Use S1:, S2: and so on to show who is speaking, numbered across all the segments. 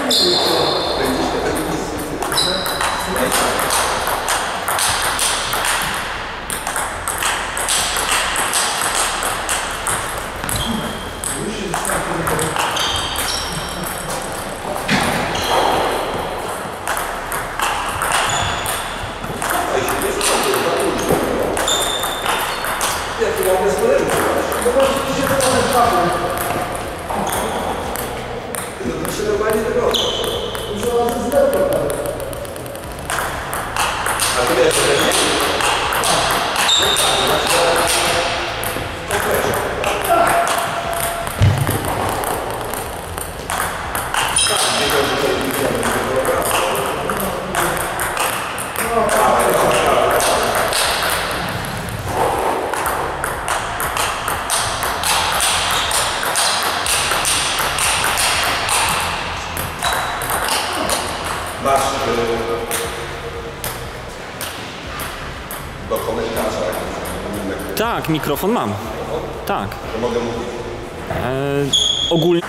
S1: Masz do komentarza.
S2: Tak, mikrofon mam. Tak.
S1: To mogę mówić.
S2: Ogólnie.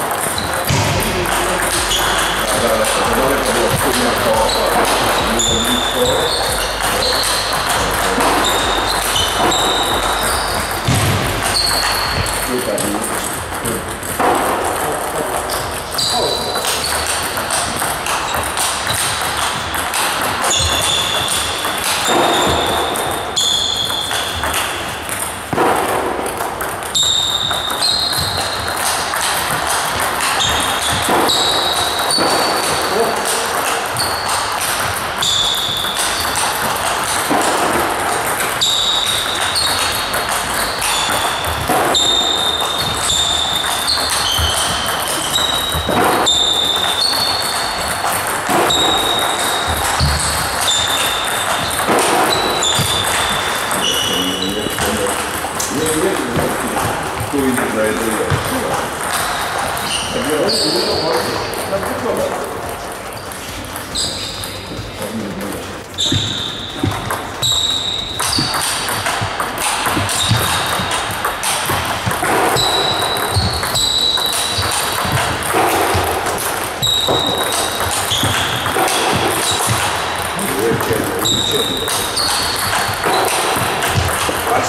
S1: Zaraz, to było wspólnie to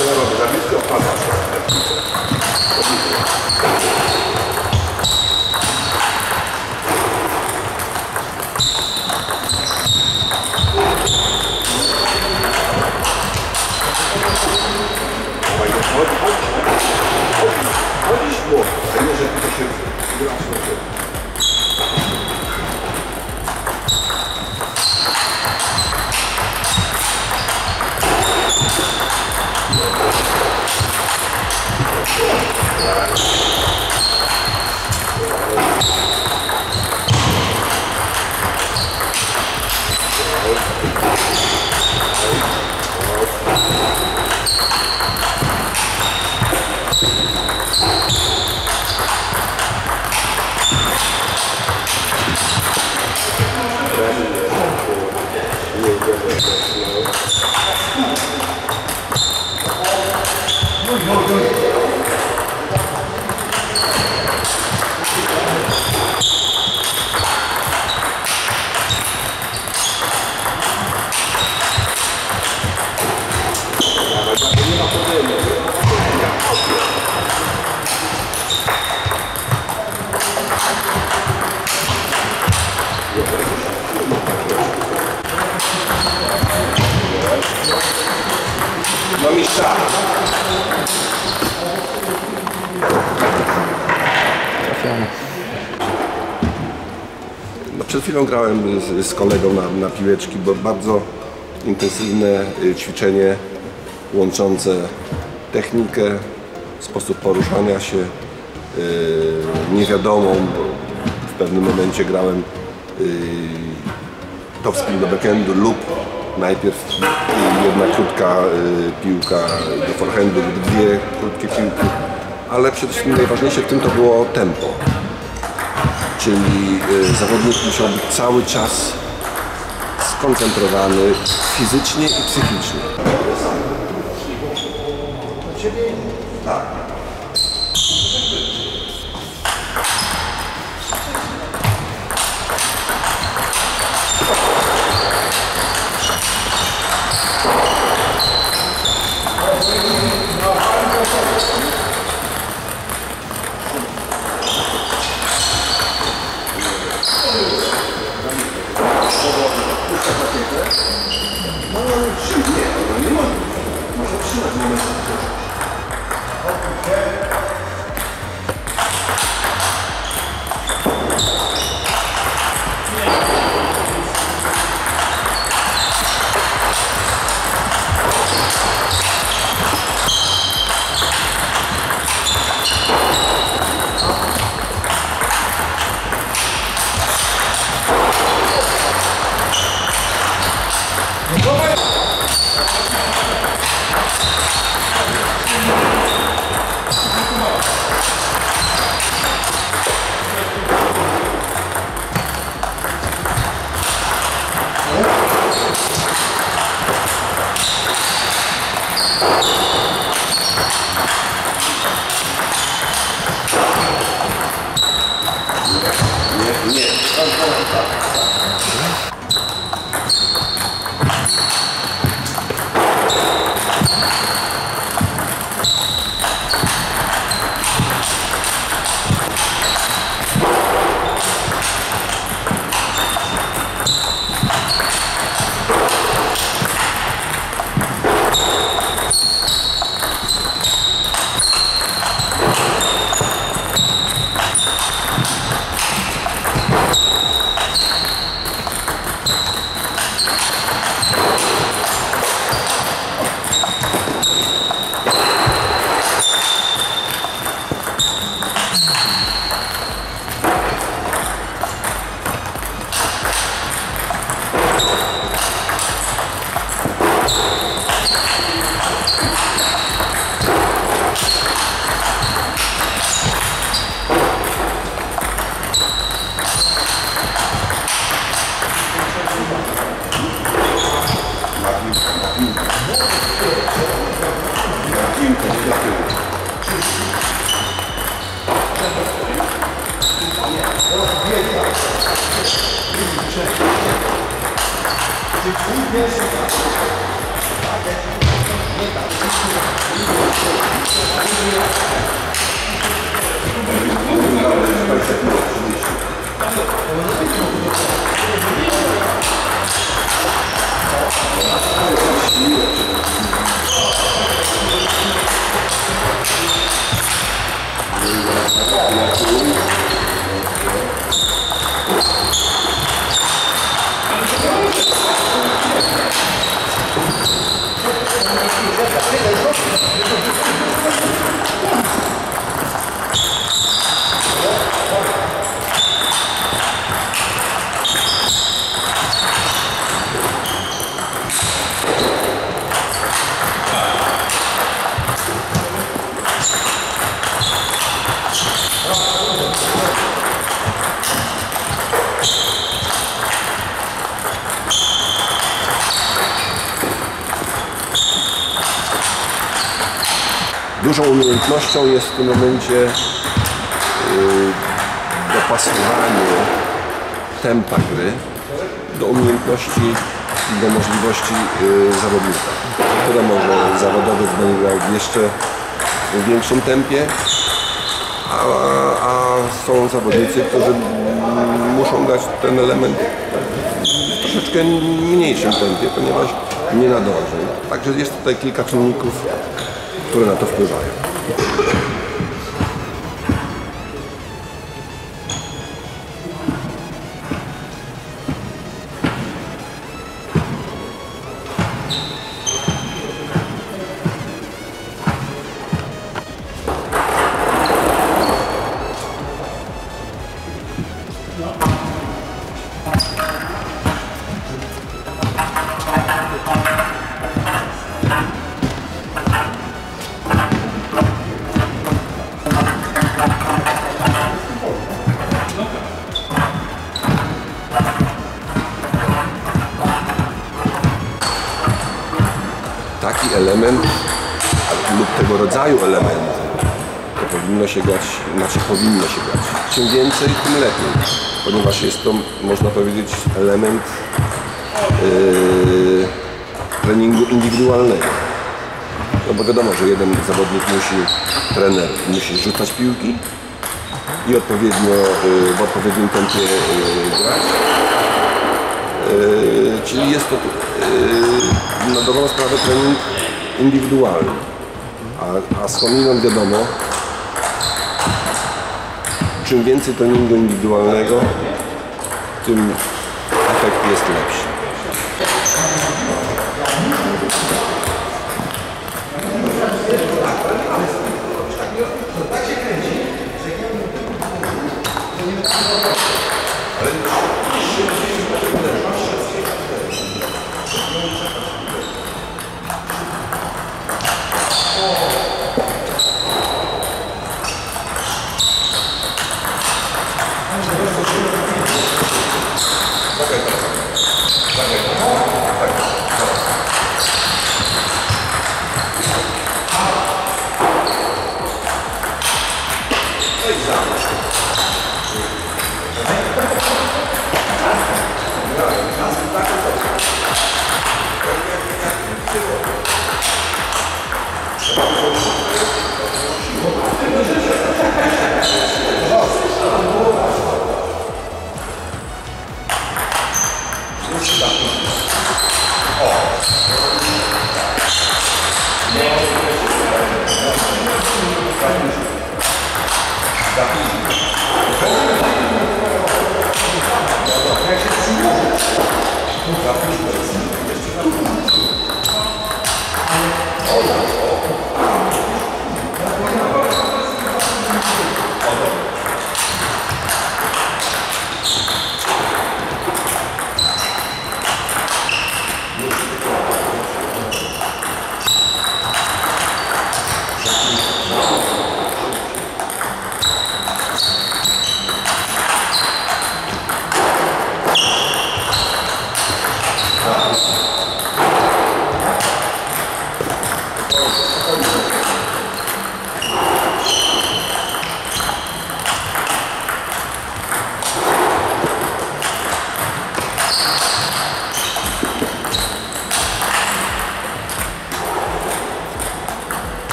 S1: Za blisko wpada. Chodzisz w błąd, a nie, że to się wyraźnie. No mistrza. No przed chwilą grałem z kolegą na piłeczki, bo bardzo intensywne ćwiczenie łączące technikę, sposób poruszania się, niewiadomą, bo w pewnym momencie grałem topspin do backhandu lub najpierw jedna krótka piłka do forehandu lub dwie krótkie piłki, ale przede wszystkim najważniejsze w tym to było tempo. Czyli zawodnik musiał być cały czas skoncentrowany fizycznie i psychicznie. Tak.
S3: Czy twój pierwszy
S1: Dużą umiejętnością jest w tym momencie dopasowanie tempa gry do umiejętności i do możliwości zawodnika. Wiadomo, że zawodowiec będzie grał w jeszcze większym tempie, a są zawodnicy, którzy muszą grać ten element w troszeczkę mniejszym tempie, ponieważ nie nadążą. Także jest tutaj kilka czynników, które na to wpływają. Taki element lub tego rodzaju elementy to powinno się grać, powinno się grać. Czym więcej, tym lepiej, ponieważ jest to, można powiedzieć, element treningu indywidualnego. No bo wiadomo, że jeden zawodnik trener musi rzucać piłki i odpowiednio w odpowiednim tempie grać. Czyli jest to na dobrą sprawę trening indywidualny. A skądinąd wiadomo, czym więcej treningu indywidualnego, tym efekt jest lepszy.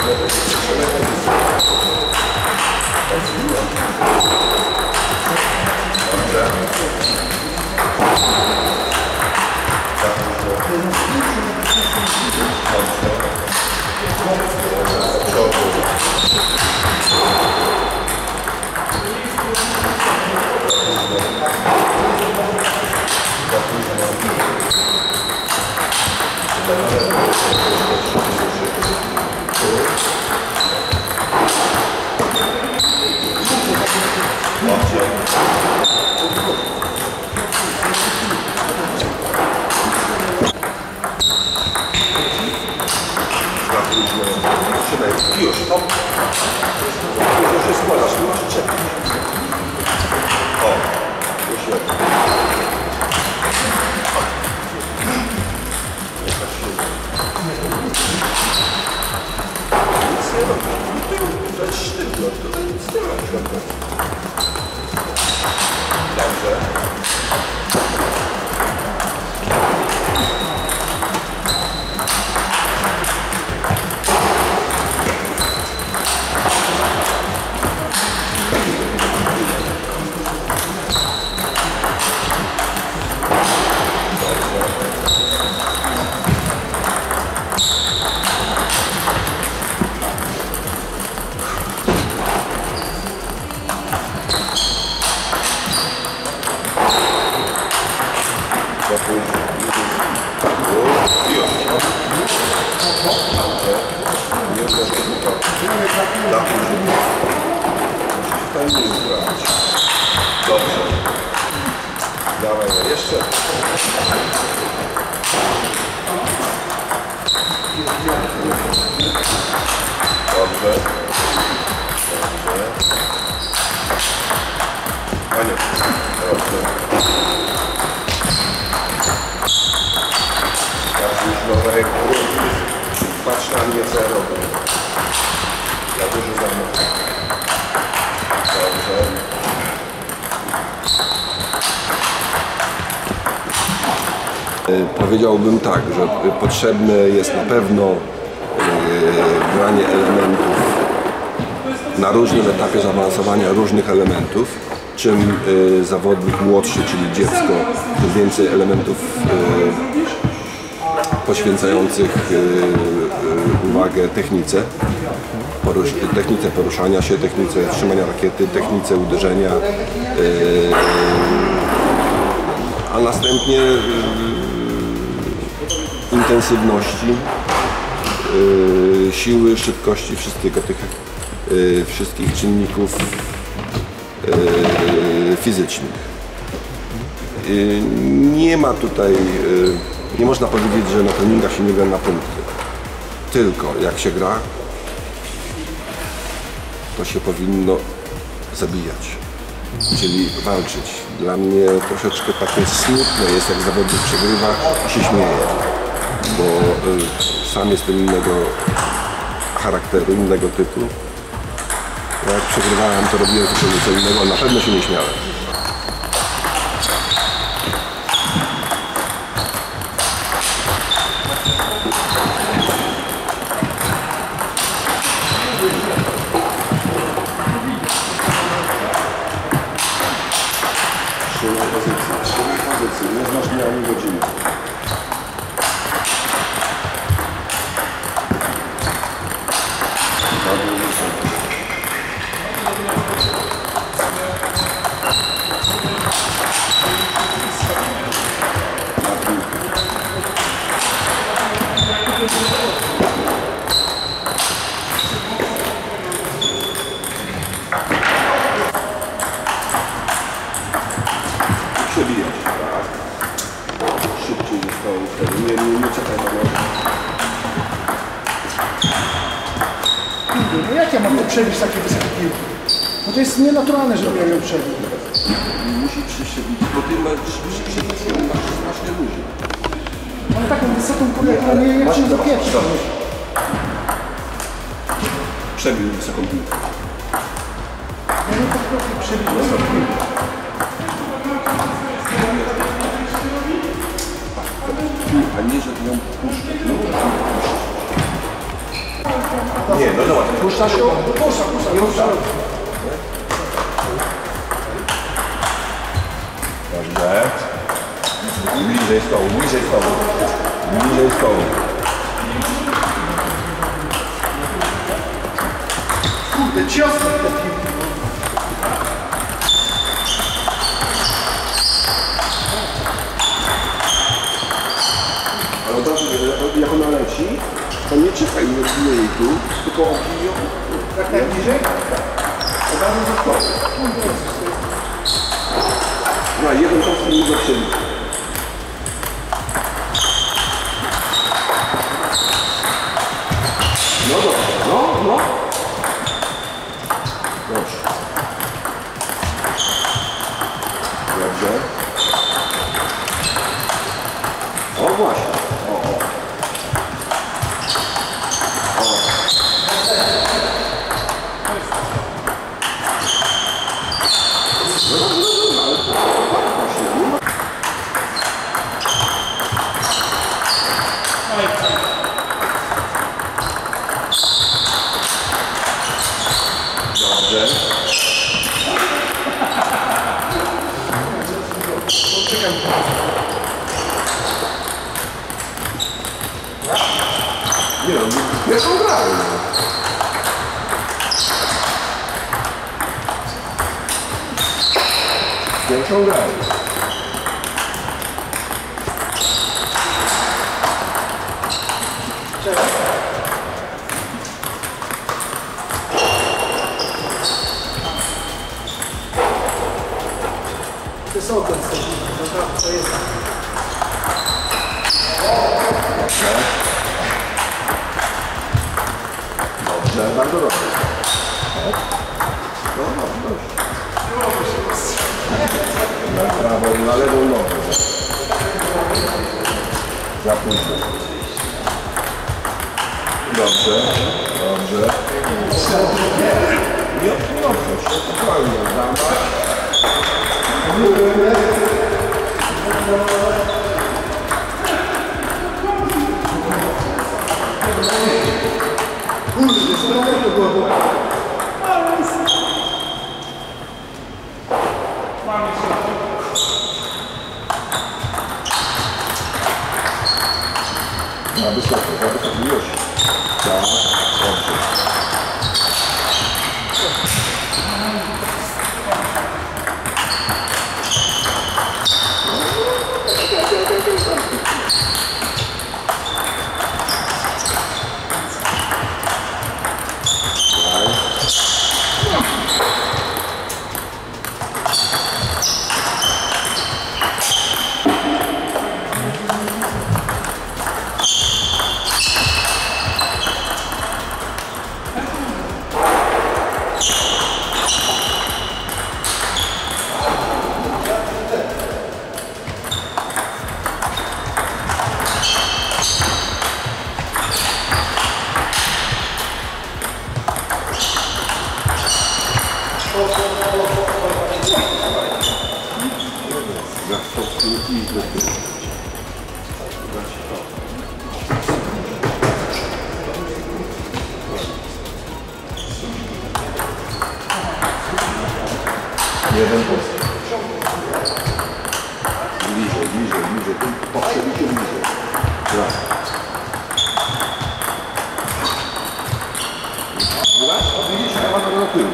S1: Już, to już jest składasz, nie masz czekać. O, już lepiej. Nic nie robisz, to jest sztywno, tutaj nic nie robisz. Dobrze. Dobrze. Dawaj, jeszcze. Dobrze. Aniu. Dobrze. Teraz już nowe ręku. Patrz na mnie, co ja robię. Ja dużo zamówię. Dobrze. Powiedziałbym tak, że potrzebne jest na pewno granie elementów na różnym etapie zaawansowania różnych elementów. Czym zawodnik młodszy, czyli dziecko, tym więcej elementów poświęcających uwagę technice poruszania się, technice trzymania rakiety, technice uderzenia, a następnie intensywności, siły, szybkości, wszystkich czynników fizycznych. Nie ma tutaj, nie można powiedzieć, że na treningach się nie gra na punkty. Tylko jak się gra, to się powinno zabijać, czyli walczyć. Dla mnie troszeczkę takie smutne jest, jak zawodnik przegrywa i się śmieje, bo sam jestem innego charakteru, innego typu. Jak przegrywałem, to robiłem zupełnie co innego, ale na pewno się nie śmiałem. Trzymaj pozycję, nie znasz dnia ani godziny. Przebijać, tak? Szybciej zostało wtedy. Nie czekaj na nogi.
S3: No jak ja mam to przebić takie wysokie piłki? Bo to jest nienaturalne, żeby ja ją przebił.
S1: Musi przebić, bo ty masz przebić, masz strasznie ludzi.
S3: Mam taką wysoką kulę, która nie jak się zapieprzy.
S1: Przebił wysoką piłkę.
S3: Ja nie potrafię przebić wysoką piłkę.
S1: A nie, że ją puszczę. Nie, no zobacz, puszczasz ją?
S3: Puszczam.
S1: Nie ruszam. Dobrze. Bliżej stołu, bliżej stołu. Bliżej stołu.
S3: Kurde, ciosy te piłki.
S1: Ale dobrze, jak ona leci, to nie czekaj jej tu, tylko obij ją.
S3: Jak najbliżej?
S1: Od razu ze stołu. No, jeden to nie do siebie. No dobrze, no. Dobrze. Dobrze. O właśnie. O. Dobrze. Nie no, pierwszą grałem. Pierwszą grałem.
S3: To są ten co jest.
S1: Dobrze, bardzo dobrze. No, dobrze. Na prawą, na lewą nogę. Za późno. Dobrze. Nie obchodź się, spokojnie, dama. Za wysoko, już. Tak, dobrze. Jeden post. Bliżej. Poprzebicie bliżej. Raz. Widzisz, ja mam do tyłu.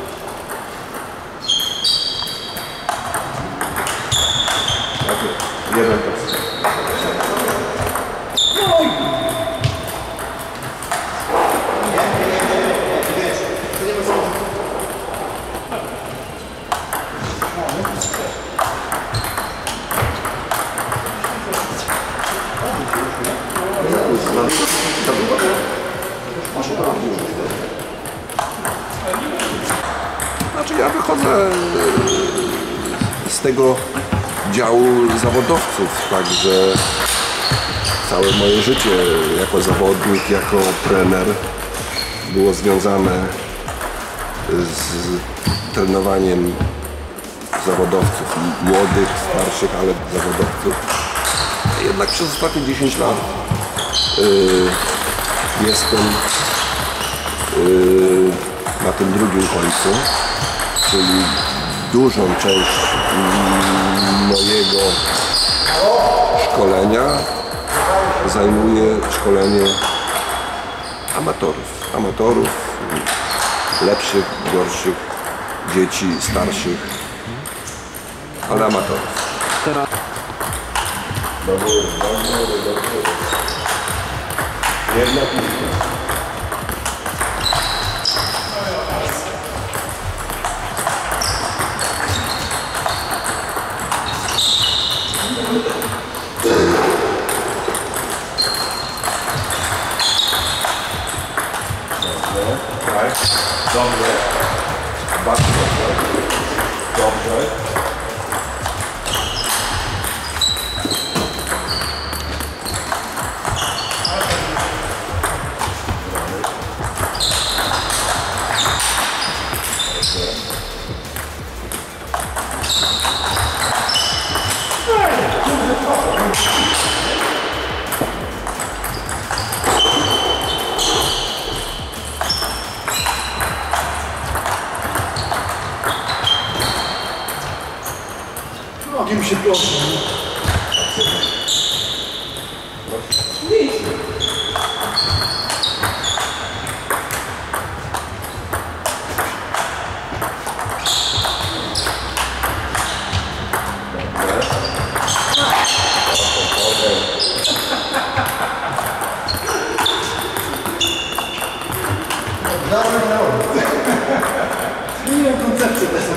S1: Jeden post. Znaczy ja wychodzę z tego działu zawodowców, także całe moje życie jako zawodnik, jako trener było związane z trenowaniem zawodowców, młodych, starszych, ale zawodowców. Jednak przez ostatnie 10 lat jestem tym drugim końcu, czyli dużą część mojego szkolenia zajmuje szkolenie amatorów, lepszych, gorszych, dzieci, starszych, ale amatorów.
S2: Teraz
S1: Jedna piłka. Dobrze. Bardzo dobrze. Dobrze.
S3: Nogi mi się plączą. Zmieniłem koncepcję bez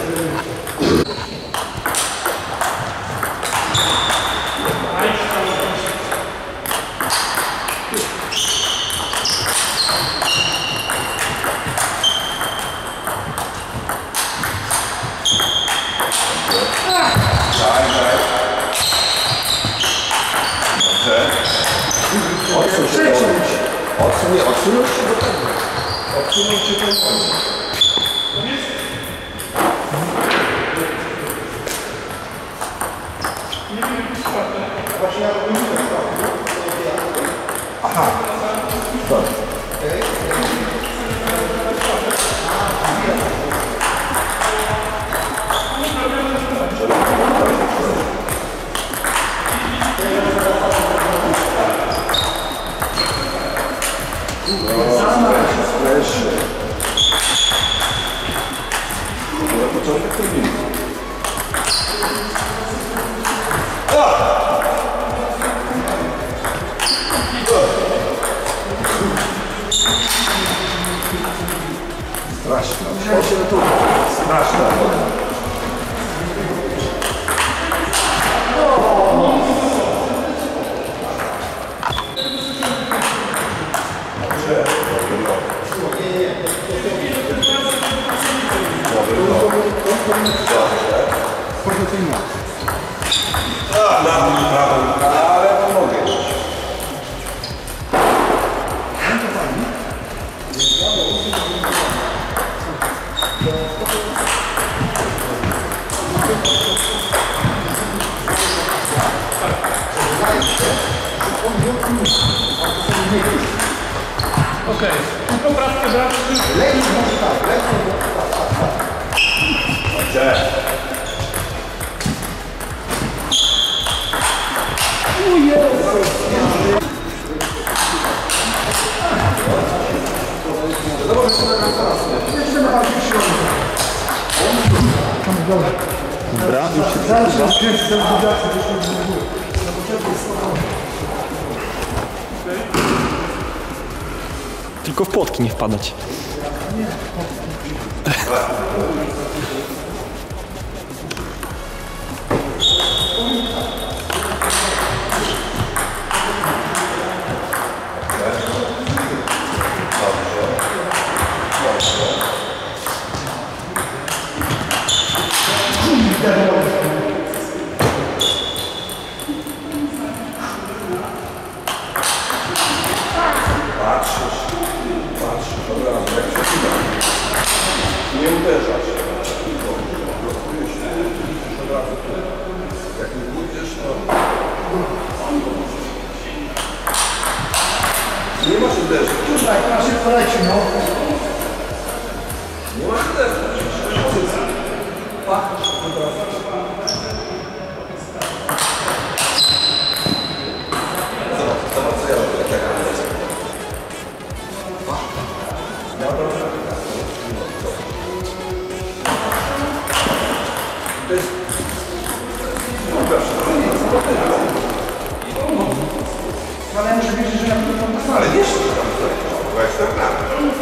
S3: Odsunąć się do tego. Odsunąć się do tego. Właśnie ja robię aha. Dobrze. Straszna woda. Ale pomogę.
S4: Okej, tylko bratkę brać.
S2: Dobra, już się tylko w płotki nie wpadać.
S1: Patrzysz, dobra, jak przesuwam. Nie uderzasz.
S3: Ale ja muszę wiedzieć, że ja to mam
S1: Ale wiesz, co tam to jest tak naprawdę.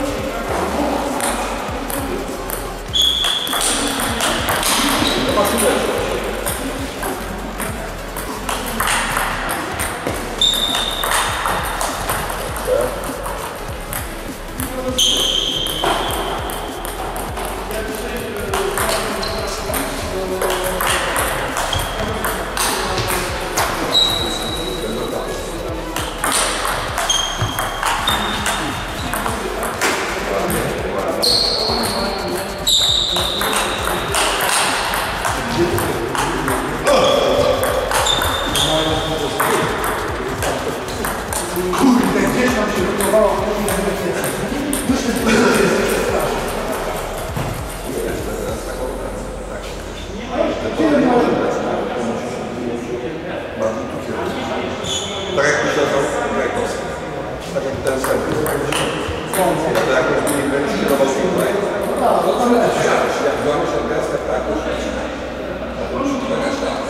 S1: Tak jak myślałem, tak jak ten sen. Ja to jakoś nie będę skierował tutaj. Jak złamiesz orgazmę, tak? To już to jest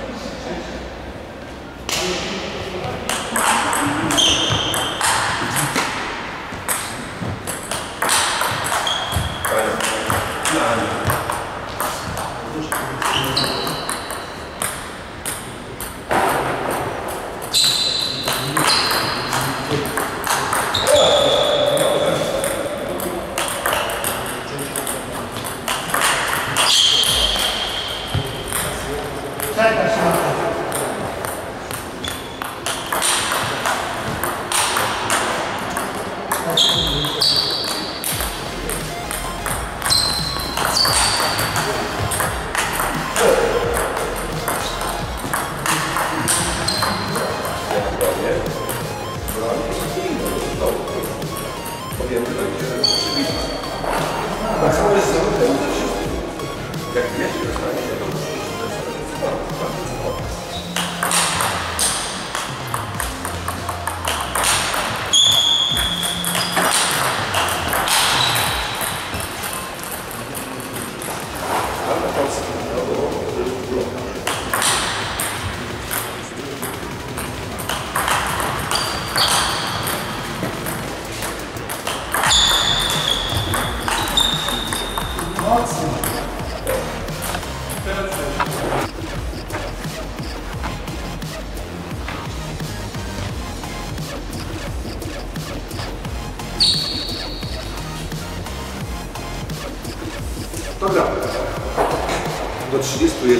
S1: Dobra, do 31.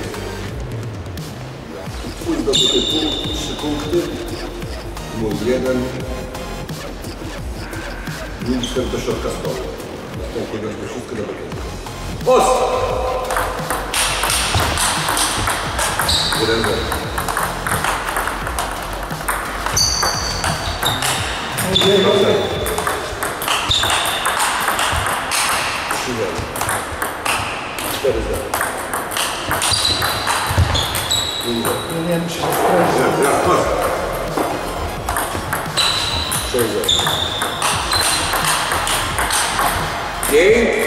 S1: Twój zdobyty punkt, 3 punkty. Mój 1. Minister do środka stołu. Następnie do wszystko do robienia. Ostro! 1-0.
S3: Nie muszę się sprawdzić.
S1: 6-0. Pięknie.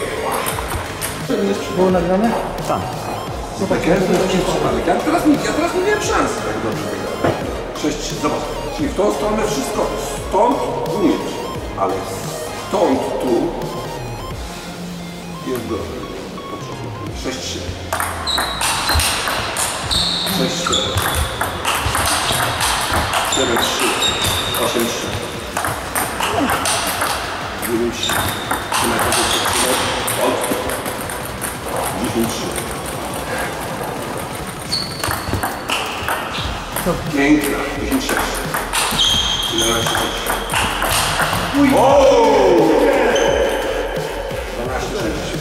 S3: Było nagrane?
S2: Tak.
S1: Zobacz, ja teraz nie miałem szansy tak dobrze wygrać. 6, zobacz, czyli w tą stronę wszystko, stąd nic, ale stąd tu jest gorzej. 6-3. 6-4. 7-3. 8-3. 9-3. Trzymaj pozycję, trzymaj. Od. 10-3. Piękna. 10-6. 11-6. Ooo! 12-6.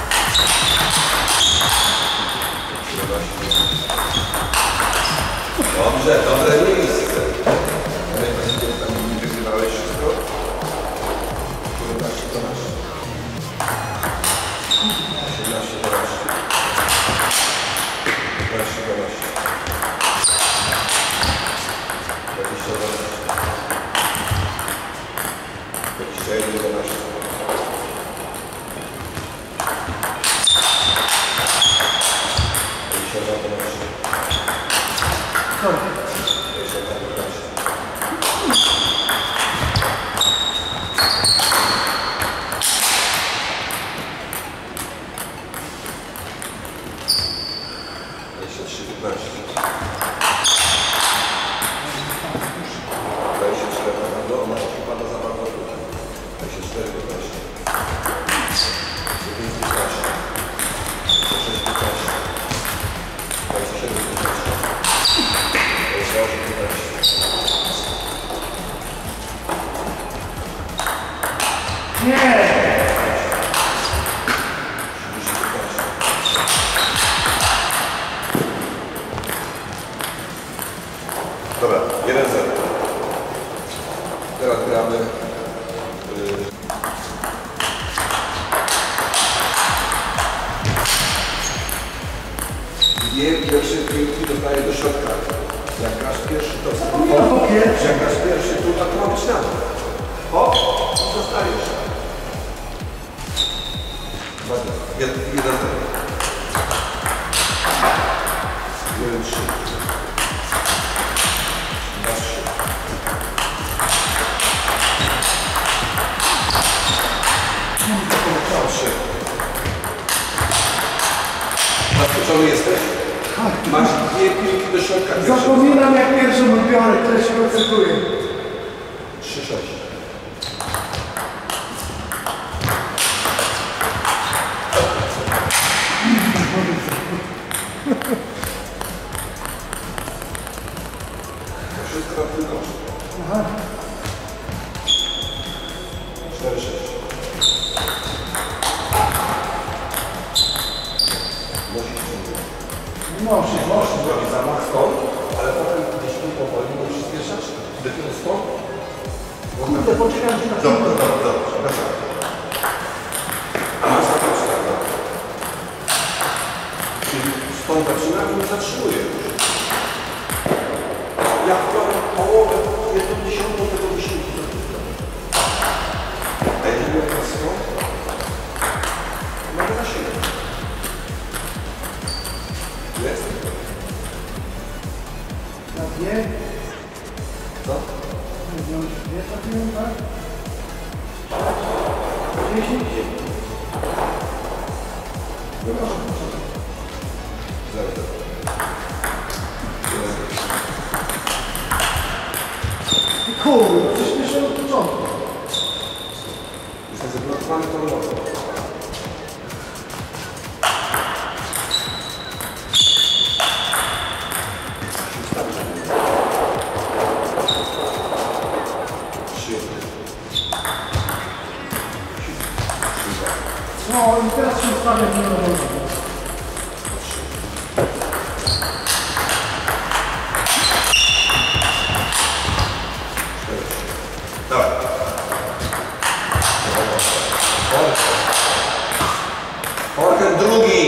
S1: 14. Dobrze, dobre miejsce. Tam nie wygrywałeś wszystko? 17, 12. 18, 12. 15, 12. 20, 12. 21, 12. 22, 12. Dobra, 1-0. Teraz gramy dwie pierwsze piłki dostaje do środka. Jak grasz pierwszy, to jak grasz pierwszy, to tak ma być na to. O, zostajesz. 1-0. 1-3. Zaskoczony jesteś? Masz dwie piłki do środka.
S3: Zapominam jak pierwszą biorę, które się procentuje.
S1: 3-6. To wszystko na tym nosie. 4-6. Możesz zrobić zamach stąd, ale potem gdzieś tu powoli możesz spieszać. Dopiero stąd.
S3: Kurde, poczekam się na
S1: Dobrze. A masz zacząć tak, no. Czyli stąd zaczynam i nie zatrzymuję już. Ja wkładam połowę, 1/10 tego wysiłku. A jeśli miał teraz stąd, mogę na siebie. Jest?
S3: Na dwie.
S1: Co?
S3: Dwie trafiłem, tak? 10. Kurde, coś myślę od początku.
S1: Jestem zablokowany tą nocą.
S3: No i teraz się ustawiam na nowo.
S1: Dawaj. Forehand drugi.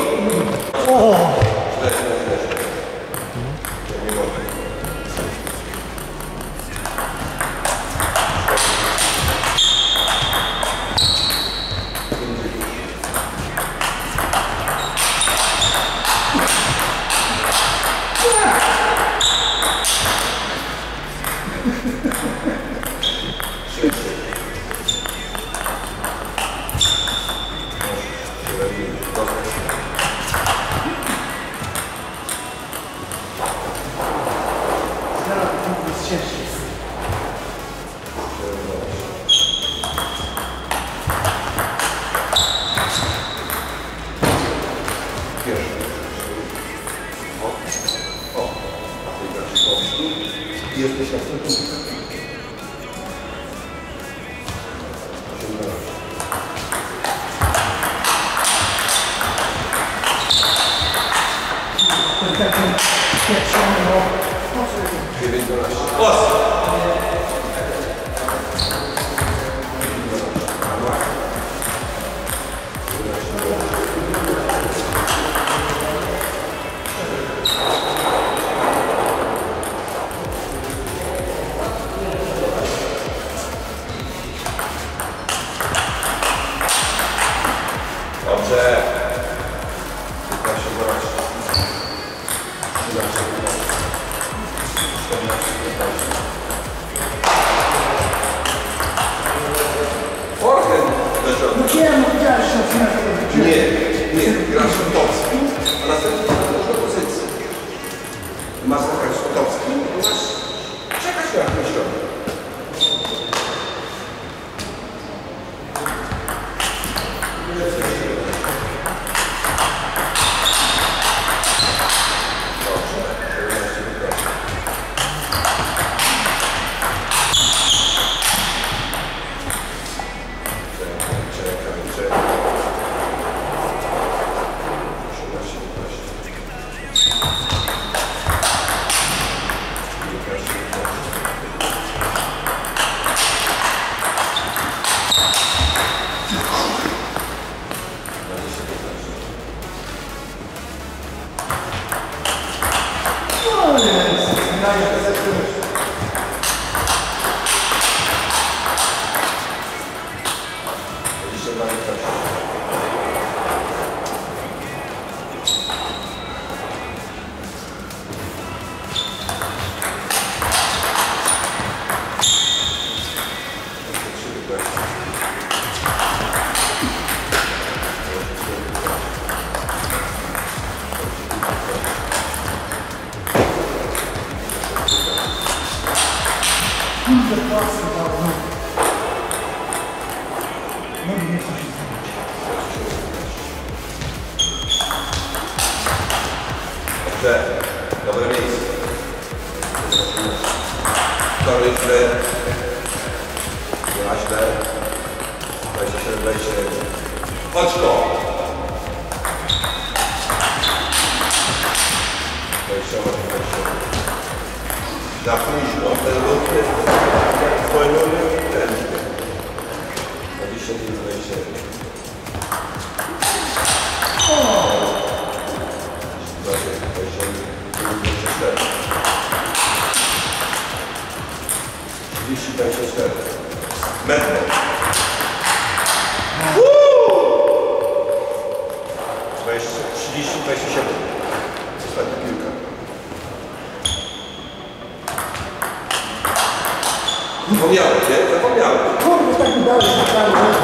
S1: Jesteś następny.
S3: Ten taki pieprzony,
S1: Nie, grasz szutowski, a następnie do pozycji. Masz zagrać szutowski, masz czekać na jakąś środek. Dobre miejsce. Tory źle. Była źle. 27, 27. Chodź to. 28, 27. Za późno. Ten ruch jest zwolniony. Ten. 29, 27. Metro. 30, 27. Ostatnia piłka. Zapomniałem, nie? Zapomniałem.
S3: Kurde, tak mi dałeś naprawdę.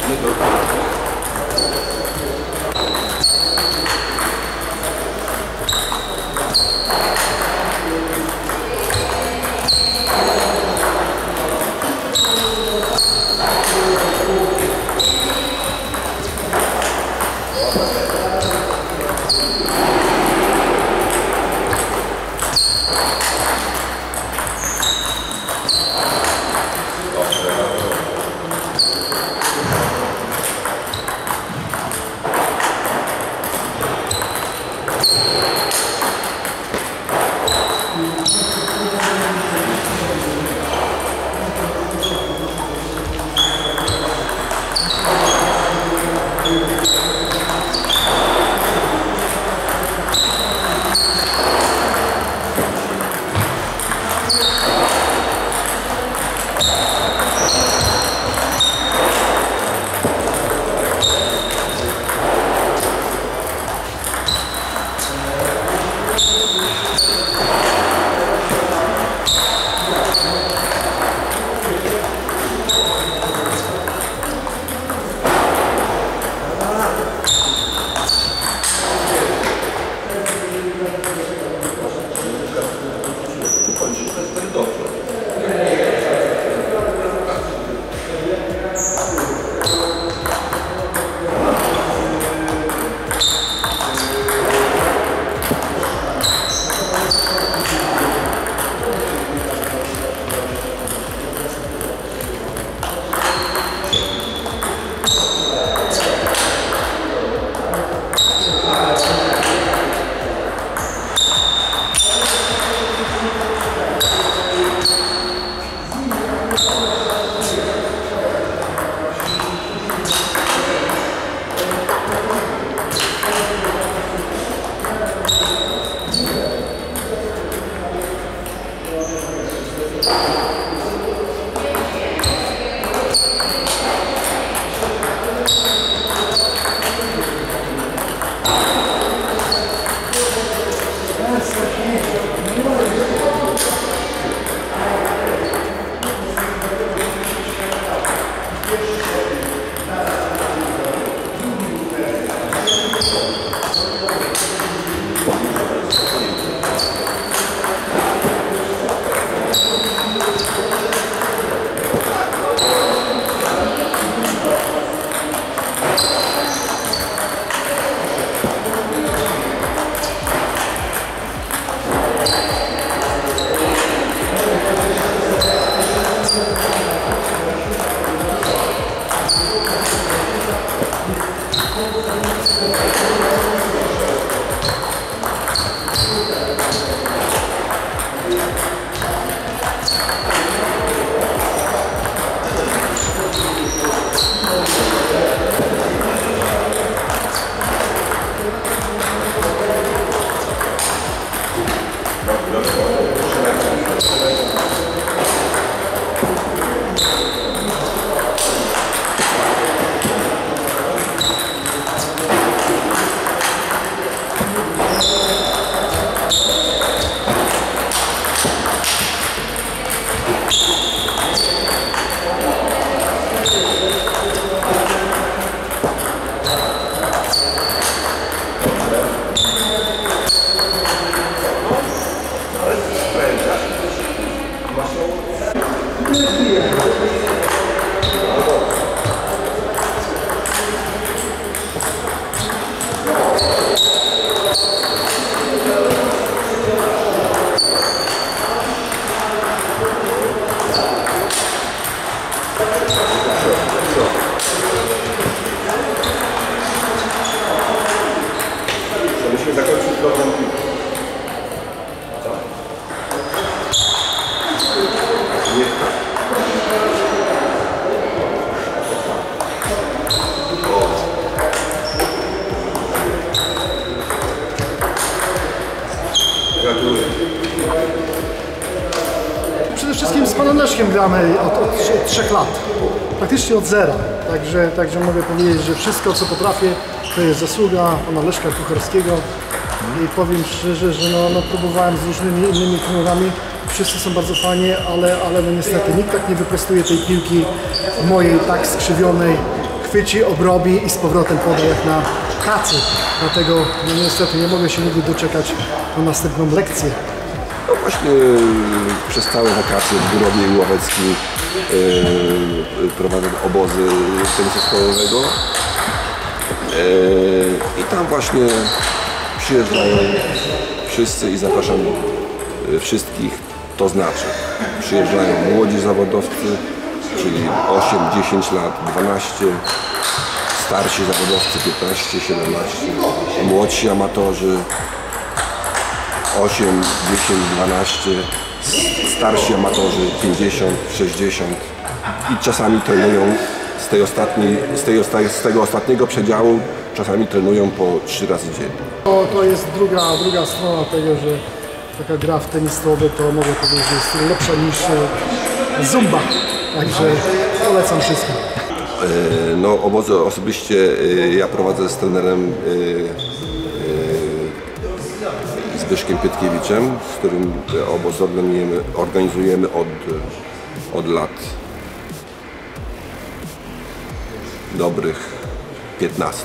S3: Przede wszystkim z panem Leszkiem gramy od 3 lat, praktycznie od zera. Także mogę powiedzieć, że wszystko co potrafię to jest zasługa pana Leszka Kucharskiego. I powiem szczerze, że próbowałem z różnymi innymi trenerami, wszyscy są bardzo fajni, ale no niestety nikt tak nie wyprostuje tej piłki mojej tak skrzywionej, chwyci, obrobi i z powrotem poda jak na kacy. Dlatego no niestety nie mogę się nigdy doczekać na następną lekcję.
S1: No właśnie przez całe wakacje w Górowie i Łoweckim prowadzę obozy tenisu stołowego. I tam właśnie przyjeżdżają wszyscy i zapraszam wszystkich, to znaczy przyjeżdżają młodzi zawodowcy, czyli 8, 10 lat, 12, starsi zawodowcy 15, 17, młodsi amatorzy 8, 10, 12, starsi amatorzy 50, 60 i czasami trenują z tego ostatniego przedziału, czasami trenują po 3 razy dziennie.
S3: To jest druga strona tego, że taka gra w tenis stołowy to mogę powiedzieć, że jest lepsza niż zumba. Także polecam wszystkim.
S1: No obozy osobiście ja prowadzę z trenerem Zbyszkiem Pietkiewiczem, z którym obóz organizujemy od lat dobrych 15.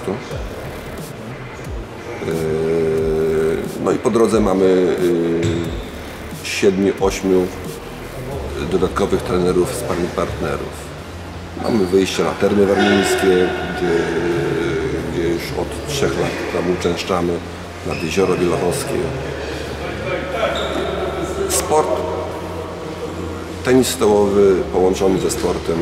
S1: No i po drodze mamy 7-8 dodatkowych trenerów, sparring partnerów. Mamy wyjście na Termy Warmińskie, gdzie już od 3 lat tam uczęszczamy, nad Jezioro Wielochowskie. Sport, tenis stołowy połączony ze sportem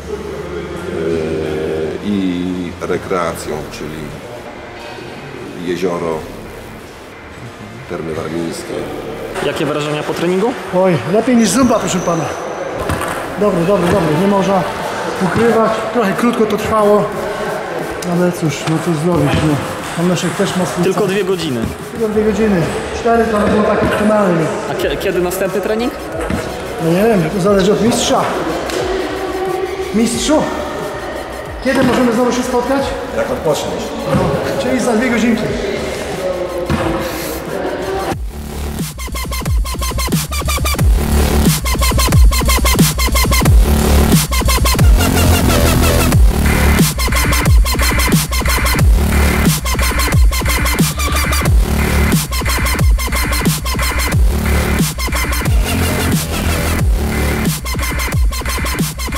S1: i rekreacją, czyli jezioro, Termy Warmińskie.
S2: Jakie wrażenia po treningu?
S3: Oj, lepiej niż zumba, proszę pana. Dobry. Nie można ukrywać. Trochę krótko to trwało, ale cóż, no cóż zrobić. No. Pan Leszek też ma swój
S2: Tylko 2 godziny.
S3: Tylko 2 godziny. 4 to było tak optymalnie.
S2: A kiedy następny trening?
S3: No nie wiem, to zależy od mistrza. Mistrzu, kiedy możemy znowu się spotkać?
S1: Jak odpoczniesz?
S3: Czyli za 2 godzinki.